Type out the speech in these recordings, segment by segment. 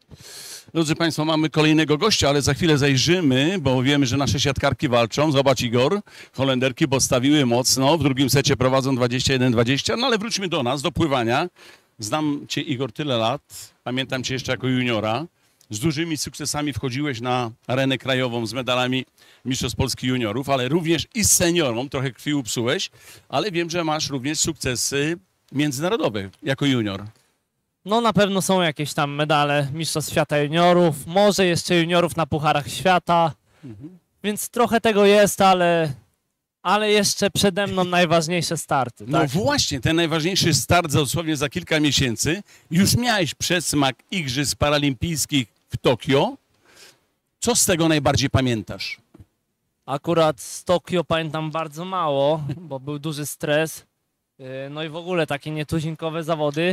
Drodzy Państwo, mamy kolejnego gościa, ale za chwilę zajrzymy, bo wiemy, że nasze siatkarki walczą. Zobacz, Igor, Holenderki postawiły mocno, w drugim secie prowadzą 21-20, no ale wróćmy do nas, do pływania. Znam Cię, Igor, tyle lat, pamiętam Cię jeszcze jako juniora. Z dużymi sukcesami wchodziłeś na arenę krajową z medalami Mistrzostw Polski Juniorów, ale również i z seniorą, trochę krwi upsułeś, ale wiem, że masz również sukcesy międzynarodowe jako junior. No na pewno są jakieś tam medale Mistrzostw Świata Juniorów, może jeszcze juniorów na Pucharach Świata, więc trochę tego jest, ale jeszcze przede mną najważniejsze starty. No Tak? właśnie, ten najważniejszy start dosłownie za kilka miesięcy. Już miałeś przedsmak Igrzysk Paralimpijskich w Tokio. Co z tego najbardziej pamiętasz? Akurat z Tokio pamiętam bardzo mało, bo był duży stres, no i w ogóle takie nietuzinkowe zawody.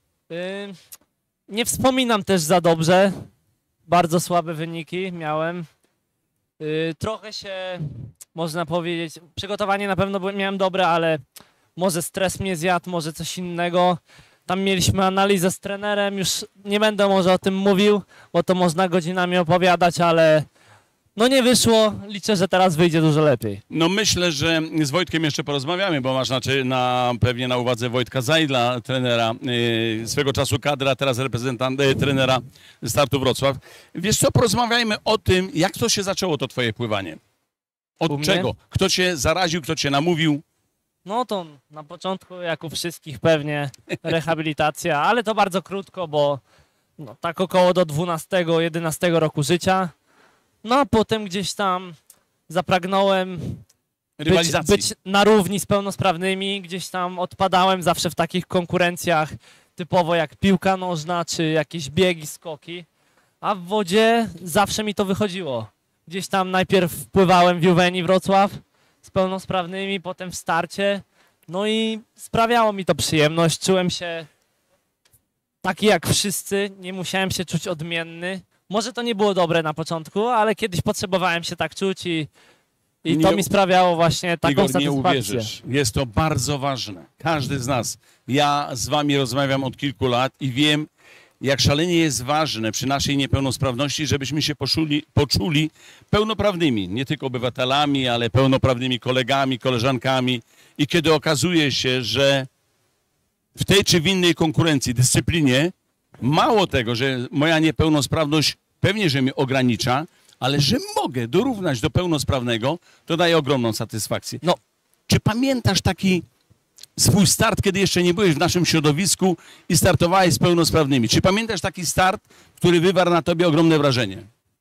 Nie wspominam też za dobrze, bardzo słabe wyniki miałem. Trochę się, można powiedzieć, przygotowanie na pewno miałem dobre, ale może stres mnie zjadł, może coś innego. Tam mieliśmy analizę z trenerem, już nie będę może o tym mówił, bo to można godzinami opowiadać, ale no nie wyszło, liczę, że teraz wyjdzie dużo lepiej. No myślę, że z Wojtkiem jeszcze porozmawiamy, bo masz pewnie na uwadze Wojtka Zajdla, trenera, swego czasu kadra, teraz reprezentant, trenera Startu Wrocław. Wiesz co, porozmawiajmy o tym, jak to się zaczęło, to twoje pływanie. Od czego? Kto cię zaraził, kto cię namówił? No to na początku, jak u wszystkich pewnie, rehabilitacja, ale to bardzo krótko, bo no, tak około do 12-11 roku życia. No a potem gdzieś tam zapragnąłem być na równi z pełnosprawnymi, gdzieś tam odpadałem zawsze w takich konkurencjach typowo jak piłka nożna czy jakieś biegi, skoki, a w wodzie zawsze mi to wychodziło. Gdzieś tam najpierw pływałem w Juweni Wrocław z pełnosprawnymi, potem w starcie, no i sprawiało mi to przyjemność, czułem się taki jak wszyscy, nie musiałem się czuć odmienny. Może to nie było dobre na początku, ale kiedyś potrzebowałem się tak czuć i to mi sprawiało właśnie taką Igor, satysfakcję. nie uwierzysz, jest to bardzo ważne. Każdy z nas, ja z wami rozmawiam od kilku lat i wiem, jak szalenie jest ważne przy naszej niepełnosprawności, żebyśmy się poczuli pełnoprawnymi, nie tylko obywatelami, ale pełnoprawnymi kolegami, koleżankami. I kiedy okazuje się, że w tej czy w innej konkurencji, dyscyplinie, mało tego, że moja niepełnosprawność pewnie, że mnie ogranicza, ale że mogę dorównać do pełnosprawnego, to daje ogromną satysfakcję. No, czy pamiętasz taki swój start, kiedy jeszcze nie byłeś w naszym środowisku i startowałeś z pełnosprawnymi? Czy pamiętasz taki start, który wywarł na tobie ogromne wrażenie?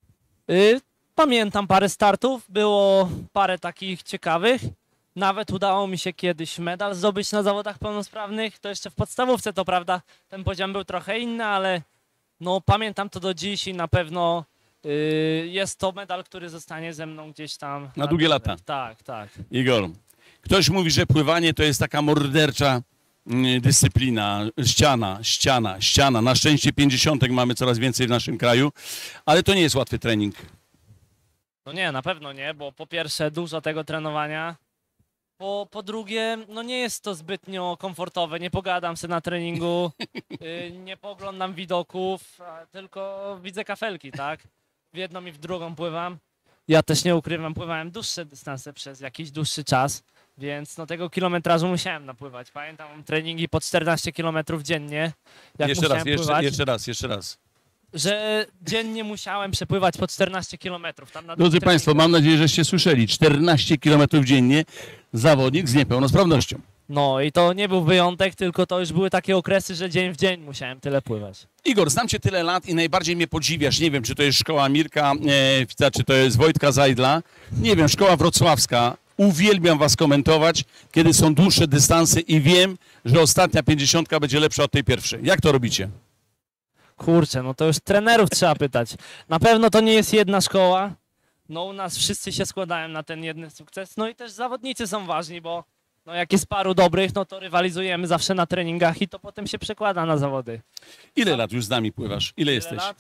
Pamiętam parę startów, było parę takich ciekawych. Nawet udało mi się kiedyś medal zdobyć na zawodach pełnosprawnych. To jeszcze w podstawówce, to prawda, ten poziom był trochę inny, ale no, pamiętam to do dziś i na pewno jest to medal, który zostanie ze mną gdzieś tam. Na długie lata. Tak, tak. Igor, ktoś mówi, że pływanie to jest taka mordercza dyscyplina, ściana. Na szczęście 50 mamy coraz więcej w naszym kraju, ale to nie jest łatwy trening. No nie, na pewno nie, bo po pierwsze dużo tego trenowania. Po drugie, no nie jest to zbytnio komfortowe, nie pogadam sobie na treningu, nie poglądam widoków, tylko widzę kafelki, tak? W jedną i w drugą pływam. Ja też nie ukrywam, pływałem dłuższe dystanse przez jakiś dłuższy czas, więc no tego kilometrażu musiałem napływać. Pamiętam, mam treningi po 14 kilometrów dziennie. Jak Jeszcze raz. Że dziennie musiałem przepływać po 14 kilometrów. Drodzy Państwo, mam nadzieję, żeście słyszeli. 14 kilometrów dziennie zawodnik z niepełnosprawnością. No i to nie był wyjątek, tylko to już były takie okresy, że dzień w dzień musiałem tyle pływać. Igor, znam cię tyle lat i najbardziej mnie podziwiasz. Nie wiem, czy to jest szkoła Mirka Fica, czy to jest Wojtka Zajdla. Nie wiem, szkoła wrocławska. Uwielbiam was komentować, kiedy są dłuższe dystanse i wiem, że ostatnia 50 będzie lepsza od tej pierwszej. Jak to robicie? Kurczę, no to już trenerów trzeba pytać. Na pewno to nie jest jedna szkoła. No u nas wszyscy się składają na ten jeden sukces. No i też zawodnicy są ważni, bo no jak jest paru dobrych, no to rywalizujemy zawsze na treningach i to potem się przekłada na zawody. Ile lat już z nami pływasz? Ile jesteś? Lat?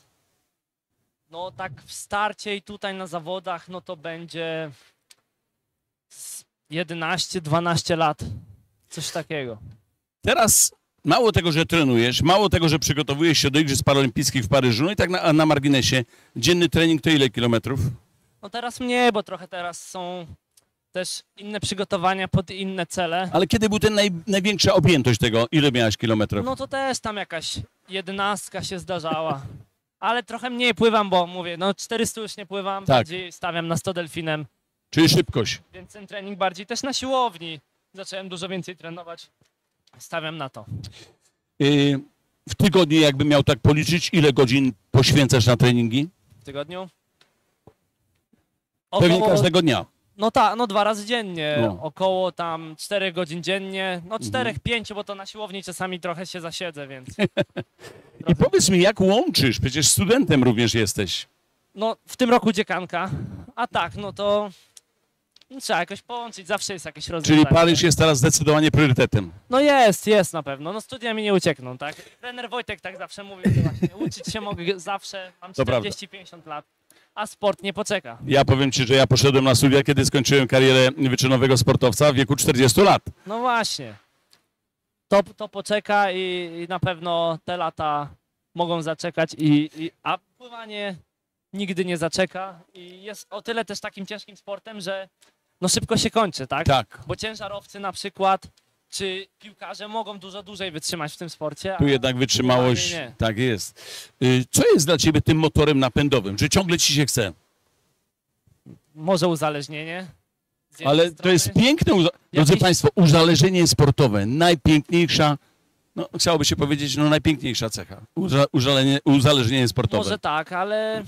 No tak w starcie i tutaj na zawodach, no to będzie 11-12 lat. Coś takiego. Teraz mało tego, że trenujesz, mało tego, że przygotowujesz się do Igrzysk Paralimpijskich w Paryżu, no i tak na marginesie, dzienny trening to ile kilometrów? No teraz mniej, bo trochę teraz są też inne przygotowania pod inne cele. Ale kiedy był ten największa objętość tego, ile miałeś kilometrów? No to też tam jakaś 11 się zdarzała. Ale trochę mniej pływam, bo mówię, no 400 już nie pływam, Tak. bardziej stawiam na 100 delfinem, Czyli szybkość. więc ten trening bardziej też na siłowni. Zacząłem dużo więcej trenować, stawiam na to. W tygodniu, jakbym miał tak policzyć, ile godzin poświęcasz na treningi? W tygodniu? Pewnie każdego dnia. No tak, no 2 razy dziennie, No. około tam 4 godzin dziennie, no 4-5, bo to na siłowni czasami trochę się zasiedzę, więc I powiedz mi, jak łączysz? Przecież studentem również jesteś. no w tym roku dziekanka, a tak, no to trzeba jakoś połączyć, zawsze jest jakieś rozwiązanie. Czyli Paryż jest teraz zdecydowanie priorytetem. No jest na pewno, no studia mi nie uciekną, tak? Trener Wojtek tak zawsze mówił, że właśnie uczyć się mogę zawsze, mam To prawda. 40-50 lat, a sport nie poczeka. Ja powiem ci, że ja poszedłem na studia, kiedy skończyłem karierę wyczynowego sportowca w wieku 40 lat. No właśnie. To poczeka i na pewno te lata mogą zaczekać, a pływanie nigdy nie zaczeka i jest o tyle też takim ciężkim sportem, że no szybko się kończy, tak? Tak. Bo ciężarowcy na przykład, czy piłkarze mogą dużo dłużej wytrzymać w tym sporcie. Tu jednak wytrzymałość, pływanie nie. tak jest. Co jest dla ciebie tym motorem napędowym? Że ciągle ci się chce? Może uzależnienie. z jednej Ale to strony. jest piękne, drodzy Jakieś- Państwo, uzależnienie sportowe, najpiękniejsza, no chciałoby się powiedzieć, no najpiękniejsza cecha, uzależnienie sportowe. Może tak, ale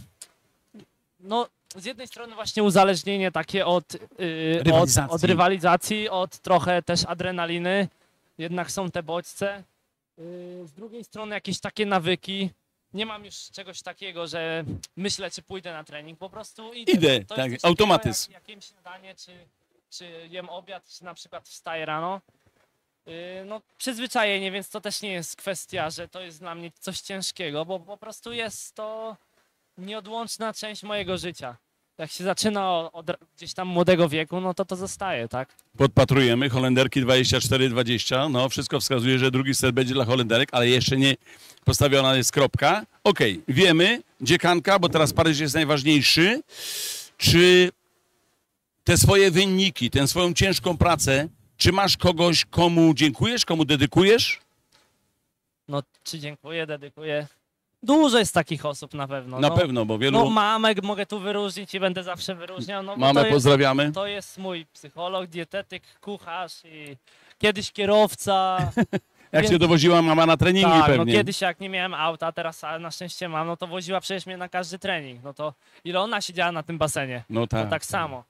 no z jednej strony właśnie uzależnienie takie Rywalizacji. od rywalizacji, od trochę też adrenaliny, jednak są te bodźce. Z drugiej strony jakieś takie nawyki. Nie mam już czegoś takiego, że myślę, czy pójdę na trening, po prostu idę. Idę, To tak, jest coś automatyzm. takiego, jak jem śniadanie, czy jem obiad, czy na przykład wstaję rano. No przyzwyczajenie, więc to też nie jest kwestia, że to jest dla mnie coś ciężkiego, bo po prostu jest to nieodłączna część mojego życia. Jak się zaczyna od gdzieś tam młodego wieku, no to zostaje, tak? Podpatrujemy, Holenderki 24-20, no wszystko wskazuje, że drugi set będzie dla Holenderek, ale jeszcze nie postawiona jest kropka. Okej, wiemy, dziekanka, bo teraz Paryż jest najważniejszy. Czy te swoje wyniki, tę swoją ciężką pracę, czy masz kogoś, komu dziękujesz, komu dedykujesz? No czy dziękuję, dedykuję. Dużo jest takich osób na pewno. Na no, pewno, bo wielu... No mamę mogę tu wyróżnić i będę zawsze wyróżniał. No, bo Mamę to jest, pozdrawiamy. to jest mój psycholog, dietetyk, kucharz i kiedyś kierowca. Jak więc- się dowoziła mama na treningi Tak, no pewnie. kiedyś jak nie miałem auta, teraz na szczęście mam, no to woziła przecież mnie na każdy trening. No to ile ona siedziała na tym basenie? No To tak. tak samo.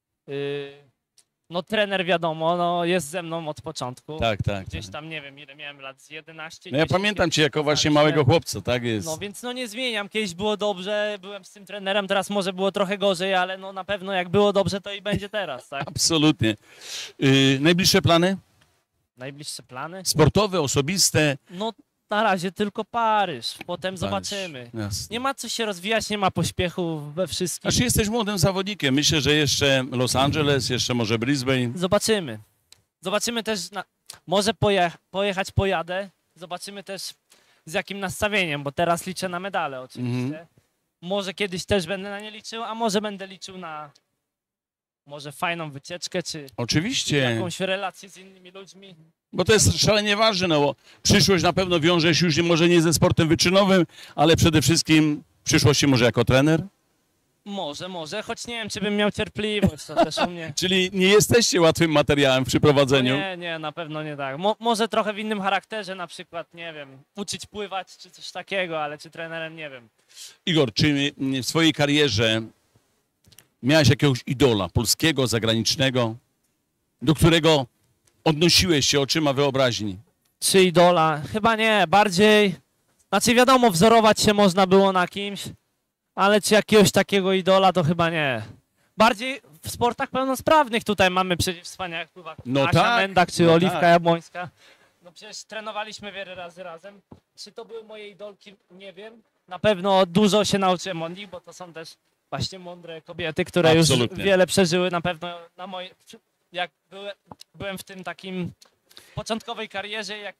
No trener wiadomo, no jest ze mną od początku. Tak, tak. Gdzieś tak. tam nie wiem ile miałem lat, z 11. No ja 10, pamiętam kiedy cię jako właśnie poznaliśmy. małego chłopca, tak jest. No więc no nie zmieniam, kiedyś było dobrze, byłem z tym trenerem, teraz może było trochę gorzej, ale no na pewno jak było dobrze, to i będzie teraz, tak? Absolutnie. Najbliższe plany? Najbliższe plany? Sportowe, osobiste? No na razie tylko Paryż, potem zobaczymy. Jasne. Nie ma co się rozwijać, nie ma pośpiechu we wszystkim. Znaczy jesteś młodym zawodnikiem. Myślę, że jeszcze Los Angeles, jeszcze może Brisbane. Zobaczymy. Zobaczymy też, może pojechać pojadę, zobaczymy też z jakim nastawieniem, bo teraz liczę na medale oczywiście. Mhm. Może kiedyś też będę na nie liczył, a może będę liczył na może fajną wycieczkę, czy Oczywiście, jakąś relację z innymi ludźmi. bo to jest szalenie ważne, no bo przyszłość na pewno wiąże się już może nie ze sportem wyczynowym, ale przede wszystkim w przyszłości może jako trener. Może, choć nie wiem, czy bym miał cierpliwość, to też u mnie. Czyli nie jesteście łatwym materiałem w przyprowadzeniu. Nie, na pewno nie tak. Może trochę w innym charakterze, na przykład, nie wiem, uczyć pływać czy coś takiego, ale czy trenerem, nie wiem. Igor, czy w swojej karierze miałeś jakiegoś idola polskiego, zagranicznego, do którego odnosiłeś się oczyma wyobraźni? Czy idola? Chyba nie, bardziej, znaczy wiadomo, wzorować się można było na kimś, ale czy jakiegoś takiego idola, to chyba nie. Bardziej w sportach pełnosprawnych tutaj mamy przecież wspaniałych pływaków. No Asia tak, Mendak czy no Oliwka tak. Jabłońska. No przecież trenowaliśmy wiele razy razem. Czy to były moje idolki? Nie wiem. Na pewno dużo się nauczyłem od nich, bo to są też właśnie mądre kobiety, które Absolutnie. już wiele przeżyły na pewno jak byłem w tym takim początkowej karierze, jak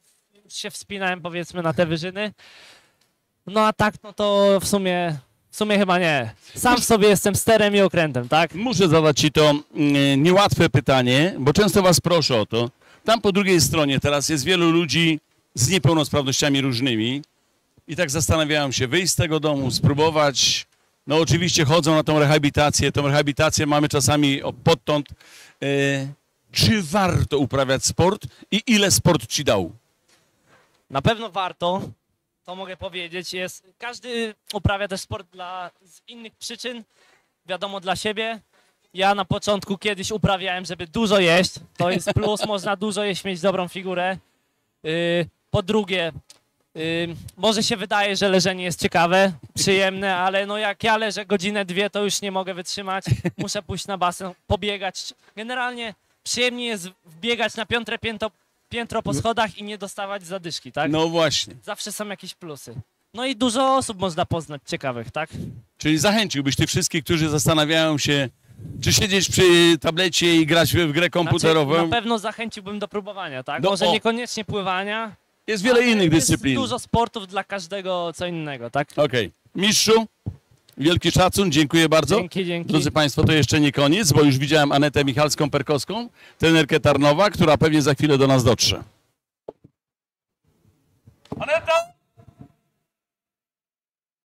już się wspinałem, powiedzmy, na te wyżyny. No a tak, no to w sumie chyba nie. Sam w sobie jestem sterem i okrętem, tak? Muszę zadać ci to niełatwe pytanie, bo często was proszę o to. Tam po drugiej stronie teraz jest wielu ludzi z niepełnosprawnościami różnymi i tak zastanawiałem się, wyjść z tego domu, spróbować. No oczywiście chodzą na tą rehabilitację. Tą rehabilitację mamy czasami podtąd. Czy warto uprawiać sport i ile sport ci dał? Na pewno warto, to mogę powiedzieć. Każdy uprawia też sport z innych przyczyn, wiadomo, dla siebie. Ja na początku kiedyś uprawiałem, żeby dużo jeść. To jest plus, można dużo jeść, mieć dobrą figurę. Po drugie, może się wydaje, że leżenie jest ciekawe, przyjemne, ale no jak ja leżę godzinę, dwie, to już nie mogę wytrzymać. Muszę pójść na basen, pobiegać. Generalnie przyjemnie jest wbiegać na piętro po schodach i nie dostawać zadyszki, tak? No właśnie. Zawsze są jakieś plusy. No i dużo osób można poznać ciekawych, tak? Czyli zachęciłbyś tych wszystkich, którzy zastanawiają się, czy siedzieć przy tablecie i grać w grę komputerową. Znaczy, na pewno zachęciłbym do próbowania, tak? No, Może niekoniecznie pływania. Jest wiele innych jest dyscyplin. Dużo sportów dla każdego co innego, tak? Okej. Mistrzu, wielki szacun, dziękuję bardzo. Dzięki. Drodzy Państwo, to jeszcze nie koniec, bo już widziałem Anetę Michalską-Perkowską, trenerkę Tarnowa, która pewnie za chwilę do nas dotrze. Aneta!